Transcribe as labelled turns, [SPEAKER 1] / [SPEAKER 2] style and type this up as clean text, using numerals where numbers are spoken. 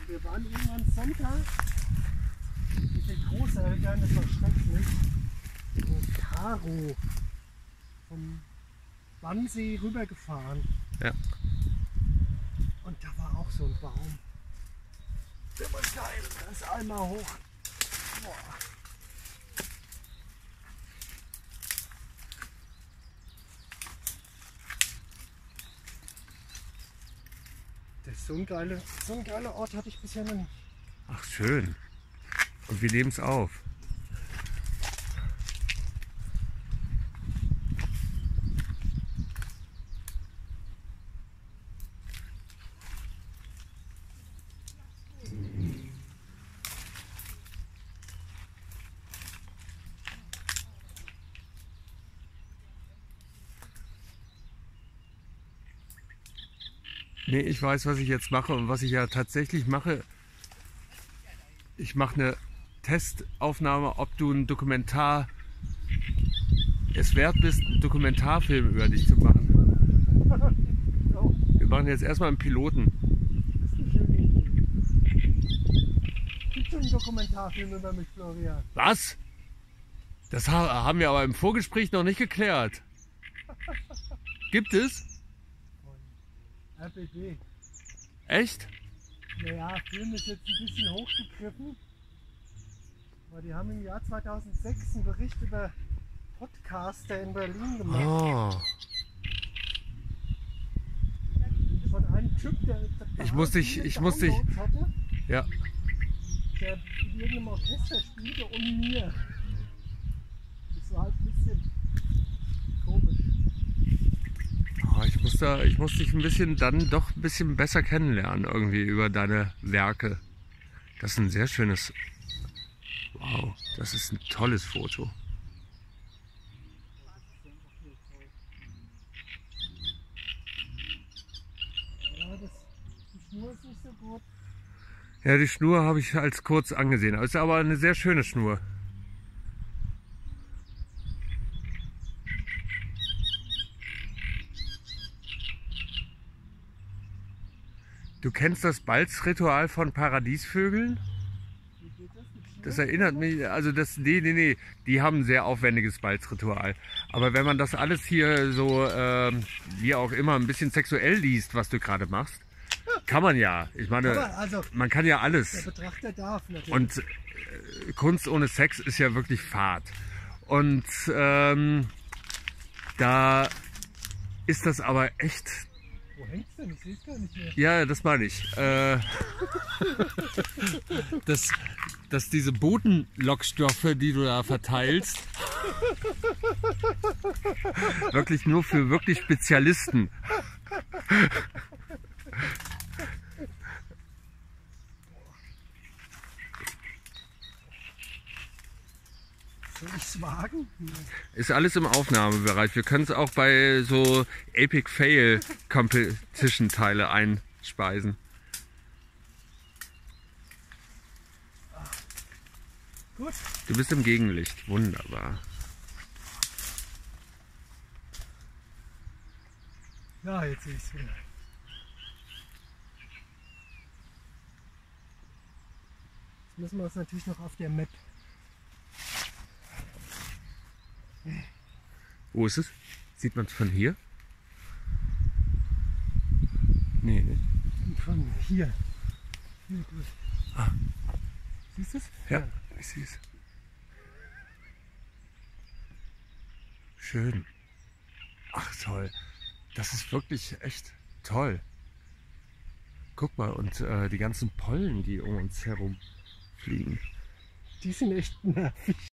[SPEAKER 1] Wir waren irgendwann Sonntag mit den Großeltern, das war schrecklich, mit Karo vom Wannsee rübergefahren.
[SPEAKER 2] Ja.
[SPEAKER 1] Und da war auch so ein Baum. Der war geil, da ist einmal hoch. Boah. Das ist so ein geiler Ort hatte ich bisher noch nicht.
[SPEAKER 2] Ach schön. Und wir leben es auf. Nee, ich weiß, was ich jetzt mache und was ich ja tatsächlich mache. Ich mache eine Testaufnahme, ob du ein Dokumentar es wert bist, einen Dokumentarfilm über dich zu machen. Wir machen jetzt erstmal einen Piloten.
[SPEAKER 1] Das ist eine schöne Idee. Gibt schon einen Dokumentarfilm über mich, Florian?
[SPEAKER 2] Was? Das haben wir aber im Vorgespräch noch nicht geklärt. Gibt es?
[SPEAKER 1] RBB.
[SPEAKER 2] Echt?
[SPEAKER 1] Naja, Film ist jetzt ein bisschen hochgegriffen. Aber die haben im Jahr 2006 einen Bericht über Podcaster in Berlin gemacht.
[SPEAKER 2] Oh.
[SPEAKER 1] Von einem Typ, der
[SPEAKER 2] Ich muss dich.
[SPEAKER 1] Downloads hatte,
[SPEAKER 2] Ja.
[SPEAKER 1] der in irgendeinem Orchester spielte und mir. Das war halt ein bisschen komisch.
[SPEAKER 2] Oh, ich muss dich ein bisschen dann doch ein bisschen besser kennenlernen irgendwie über deine Werke. Das ist ein sehr schönes. Wow, das ist ein tolles Foto.
[SPEAKER 1] Ja, die Schnur ist nicht so gut.
[SPEAKER 2] Ja, die Schnur habe ich als kurz angesehen. Ist aber eine sehr schöne Schnur. Du kennst das Balzritual von Paradiesvögeln?
[SPEAKER 1] Wie geht das mit Schnur?
[SPEAKER 2] Das erinnert mich, also das, nee, die haben ein sehr aufwendiges Balzritual. Aber wenn man das alles hier so, wie auch immer, ein bisschen sexuell liest, was du gerade machst, kann man ja. Ich meine,
[SPEAKER 1] Aber also,
[SPEAKER 2] man kann ja
[SPEAKER 1] der
[SPEAKER 2] alles.
[SPEAKER 1] Betrachter darf natürlich.
[SPEAKER 2] Und Kunst ohne Sex ist ja wirklich Fahrt. Und da ist das aber echt.
[SPEAKER 1] Wo hängt's denn? Ich sehe es gar nicht mehr.
[SPEAKER 2] Ja, das meine ich. Dass diese Botenlockstoffe, die du da verteilst, wirklich nur für wirklich Spezialisten.
[SPEAKER 1] Soll ich's wagen?
[SPEAKER 2] Ist alles im Aufnahmebereich. Wir können es auch bei so Epic Fail Competition Teile einspeisen.
[SPEAKER 1] Gut.
[SPEAKER 2] Du bist im Gegenlicht. Wunderbar.
[SPEAKER 1] Ja, jetzt sehe ich es wieder. Jetzt müssen wir uns natürlich noch auf der Map.
[SPEAKER 2] Wo ist es? Sieht man es von hier? Nee, ne?
[SPEAKER 1] Von hier. Hier durch.
[SPEAKER 2] Ah.
[SPEAKER 1] Siehst du es?
[SPEAKER 2] Ja, ich sehe es. Schön. Ach toll. Das ist wirklich echt toll. Guck mal, und die ganzen Pollen, die um uns herum fliegen.
[SPEAKER 1] Die sind echt nervig.